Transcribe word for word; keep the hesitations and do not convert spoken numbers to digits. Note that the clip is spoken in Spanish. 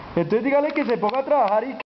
Entonces dígale que se ponga a trabajar y